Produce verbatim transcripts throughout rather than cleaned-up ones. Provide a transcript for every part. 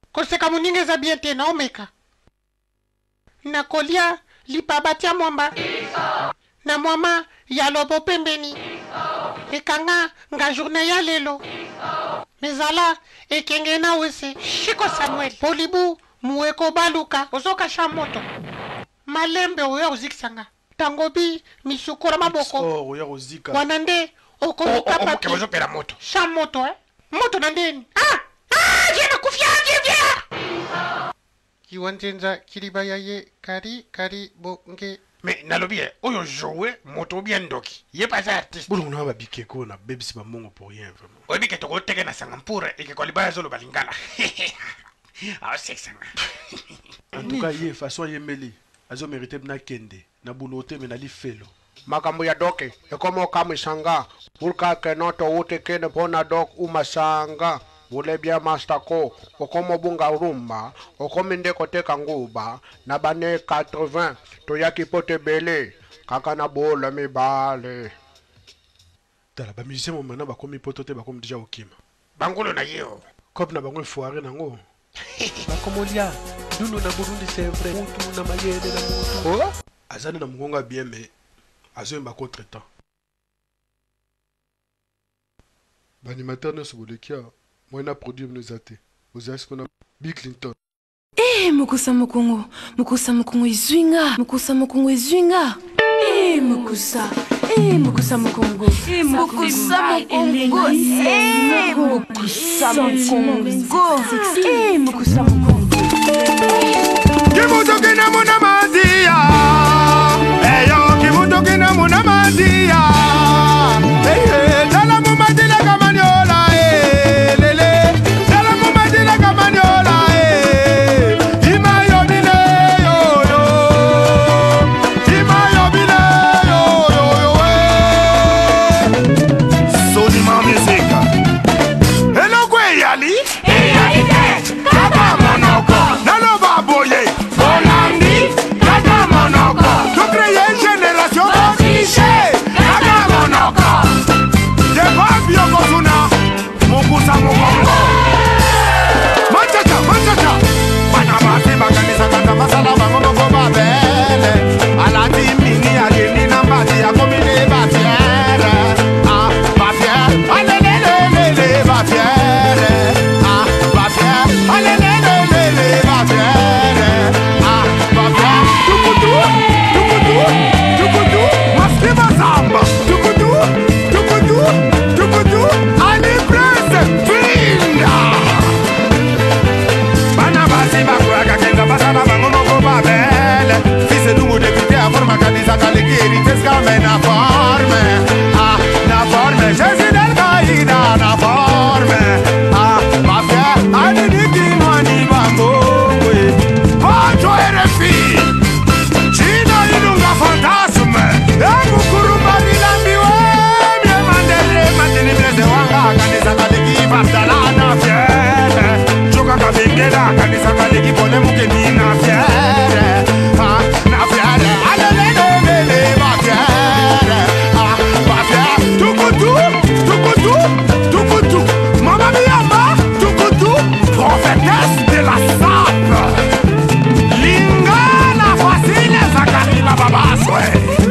Koseka muninge za biente na omeka. Na kolia lipabatia mwamba. Na mwama ya lobo pembeni. Ekanga nga journée ya lelo. Mezala ekengena wese. Shiko Samuel. Polibu mueko baluka. Ozoka shamoto. Malembe oyo uzikisanga. Tangobi misukura maboko. Oh, oyo uzika. Wanande okomika papi. papi. Oh, ozo pera moto. Shamoto eh. Moto nandeni. Ah! Ah! Jena kufia jevya. Kiwanzenza kiribaya ye kari kari bonge. Mais nalobie oyo jouer moto bien ndoki. Ye pas artiste. Bulu na ba bikeko na bebisi ba mongo pour rien vraiment. Obi ke toko teke na sangampura e ke kolibaya zolo balingala. Ah c'est En tout cas, ye façon ye meli. Azo mérité na kende na bulote me na li felo. Makambo ya doke ekomo kama sanga burka kenoto wote kene pona dok umasanga bule bia mastako okomo bunga rumba okomi ndeko teka nguba na bane quatre-vingts to yaki pote bele kaka na bola mibale Tala ba musicien mo mana ba komi potote ba komi déjà okima. Bangulo na yeo. Kop na bango foire nango. Ba komolia Dunu na Burundi c'est vrai. Mutu na mayede na mutu. Oh? Azana na mgonga bien mais azo mba contre temps. Banimateur ne sobolekia. Moi na produit nous até. Aux as qu'on a Bill Clinton. Eh mukusa mukungu. Mukusa mukungu izwinga. Mukusa mukungu izwinga. Eh mukusa. Eh mukusa mukungu. Eh mukusa mukungu. Eh mukusa mukungu. Eh mukusa mukungu. Kimuto kina muna madia. Eyo kimuto kina muna madia. Eh dala mu madila kamanyola eh lele. Dala mu madila kamanyola eh. Ima yo bile yo yo. Ima yo bile yo yo yo eh. Soni ma musique. Hello kwe yali. Eh yali te. Kaba monoko. Nalo baboye. Bolandi. Kaba monoko. Tu créer génération triché. Kaba monoko. Je vois bien Kozuna. Mukusa mukongo. Manchacha, manchacha. Banabati bakanisa kata masala bangono go babele. Alati mini ageni nambati akomine batiere. Ah, batiere. Alelelelele batiere. Ah, batiere. Alelelelele batiere. Ah, batiere. Tukutu, tukutu, tukutu. Maskiba samba. Tukutu, tukutu, tukutu. Ali presse, finda. Bana basi bakura kakenga basana bangono ko babele. Fils de député à forma kanisa kaliki heritage kame na forme. Ah, na forme. Jésus del Caïda na forme. Ah, mafia, ani niki mani bangwe. Bacho R F I. China inunga fantasme. Yangu kurumba nilambiwe. Mie mandele matini mleze wanga kanisa kaliki batala na fiere. Choka kabingela kanisa kaliki pole muke ni na fiere. Ah, na fiere. Alelelelele ma fiere. Ah, ma fiere. Tukutu, tukutu, tukutu. Mama miyama, tukutu. Prophétesse de la sape. Lingala facile zakariba babaswe.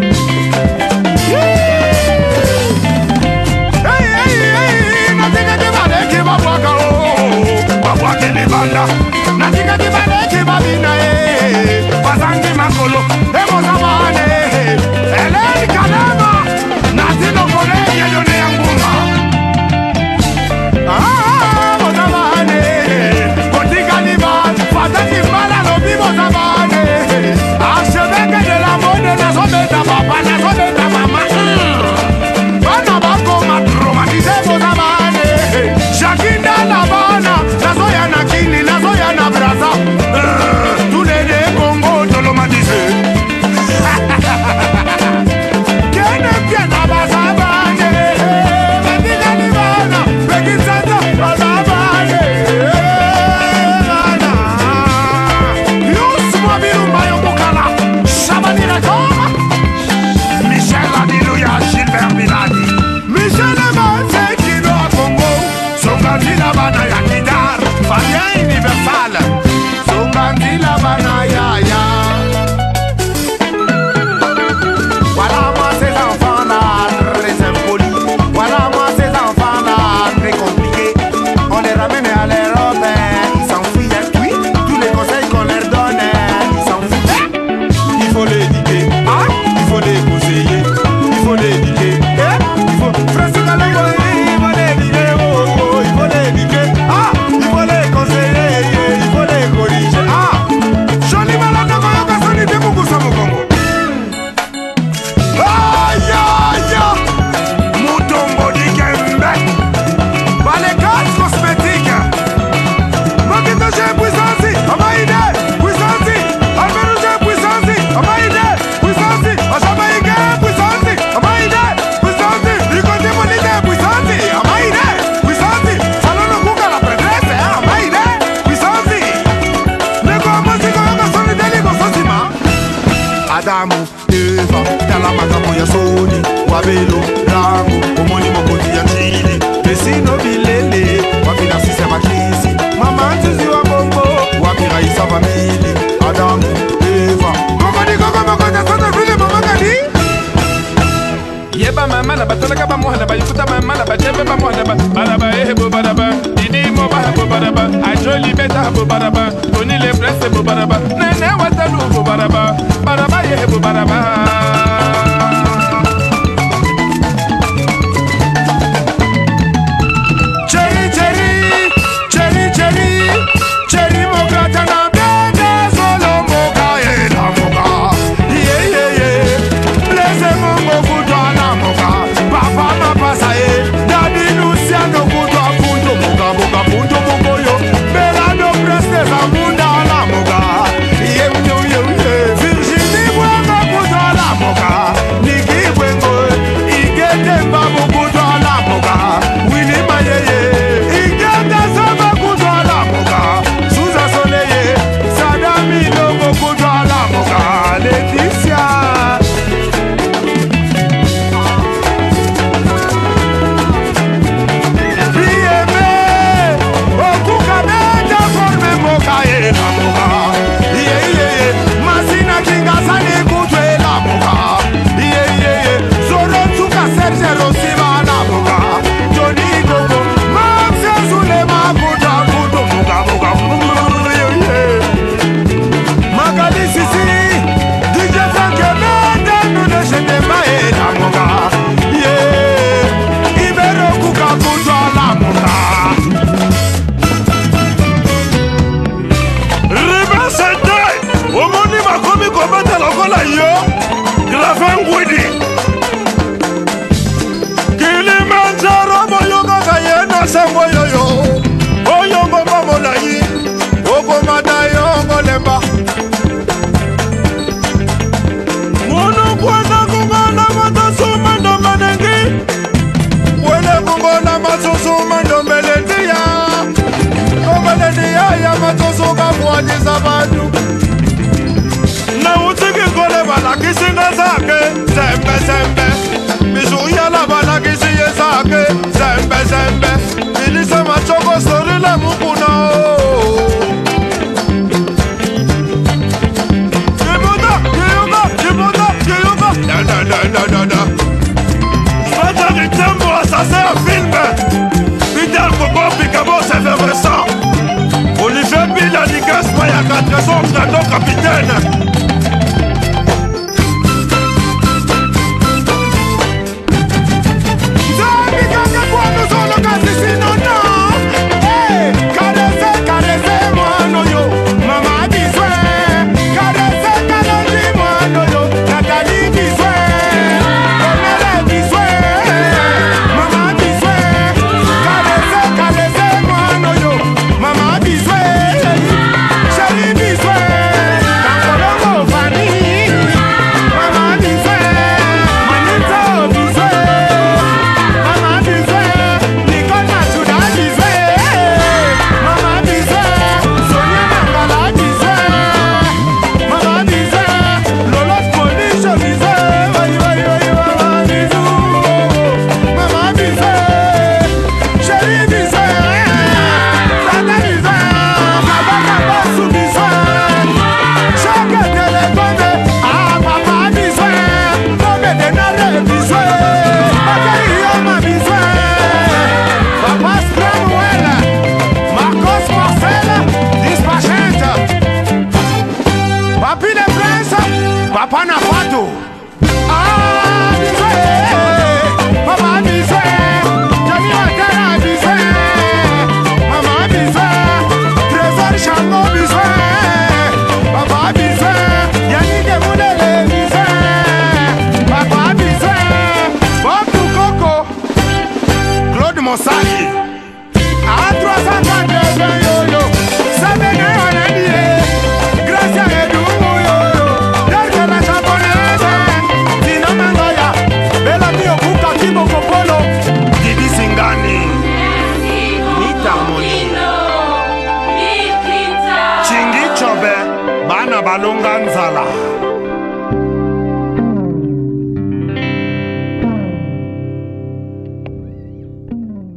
Hey, hey, hey, natika kibale kibabwaka oh. Babwake ni banda. Natika kibale kibabina eh. Bazangi makolo, emo zamane. Eleni kalema. Natino kone yedone yanguma. Ah, mozamane. Botika liba. Fataki mala lobi mozamane. Archevêque de la mode nazobeta papa nazobeta mama. Bana bako matraumatisé mozamane. Shakinda la bana nazoya nakini nazoya pelo langu umoni mokoti ya chili Esino bilele wapila sisi ya maklisi Mama nzizi wa bongo wapira isa famili Adamu, Eva Kokodi koko mokoja sota vile mama kadi Yeba mama na batolaka ba mohana ba yukuta mama na bachebe ba mohana ba baraba eh bo baraba Didi mo ba bo baraba Ajoli beta bo baraba Toni le presse bo baraba Nene watalu bo baraba Baraba eh bo baraba Cherry cherry cherry cherry cherry moka tana bede solo moka eh la moka yeah yeah yeah Blesse mongo kutwa la moka Papa ma pasa eh Daddy Luciano kutwa punto moka moka punto moko yo Belado preste za munda la moka yeah yeah yeah yeah Virginie mwanga kutwa la moka Niki wengo igete mbabu kutwa la moka Willy Mayeye igete saba kutwa la moka Suza Soleye Sadami Longo kutwa la moka Laetitia Bieme Okuka beta forme moka e la moka Iye iye iye Masina kinga sani kutwe la moka Iye iye iye Zoro tuka Serge Rosiva la moka Johnny Gogo Mamse Zulema kuta kuto moka moka Iye iye Magali Sisi D J Frank Mende Nune Shendema e la moka Iye Ibero kuka kutwa la moka Ribe sete omoni makomi kobeta lokola yo Grafin Ngwidi Kilimanjaro boyoka kayena sango yoyo Oyongo mamolayi Okomada yongo lemba Mono kwenda kungona matosuma ndomenengi Wele kungona matosuma ndomelendiya Ndomelendiya ya matosuka kuwajiza badu Na utiki kole balakisi nga zake Zembe zembe Misu yala balakisi ye zake Zembe zembe Milisa machoko sorile mukuna Kibuta, kiyuka, kibuta, kiyuka Da da da da da da Fata ritembo assassin à film Fidel Bobo Picabo c'est Vincent Olivier Bila Ligas Maya quatre ans Grado capitaine Zami kanga kwano solo kasi sinono Eh, karese, karese mwano yo Mama biswe Karese, kalonji mwano yo Nathalie biswe Emele biswe Mama biswe Karese, karese mwano yo Mama biswe Chérie biswe Kankolongo fani Mama biswe Manito biswe Mama biswe Nicole Chuda biswe Mama biswe Sonia Mangala biswe Mama biswe Lolo Police biswe Wai wai wai mama biswe Mama biswe Chérie biswe Tata biswe Kabaka Basu biswe Chaka Telekone Ah papa biswe Kobe Denare biswe Bakari Yoma biswe Papa Scramwell Marcos Marcel Dispachante Papi le Prince Papa Nafato Ah biswe Papa biswe Johnny Watera biswe Mama biswe Trésor Chango biswe Papa biswe Yannick Moulele biswe Papa biswe Bob Coco Claude Monsaki A trois cent quatre-vingts yo-yo Sabene Wanadie Gracia Edumu yo-yo Derge la japonaise Tina Mangoya Bella Mio Kuka Kiboko Polo Didi Singani Nita Harmony Chingi Chobe Bana Balunga Nzala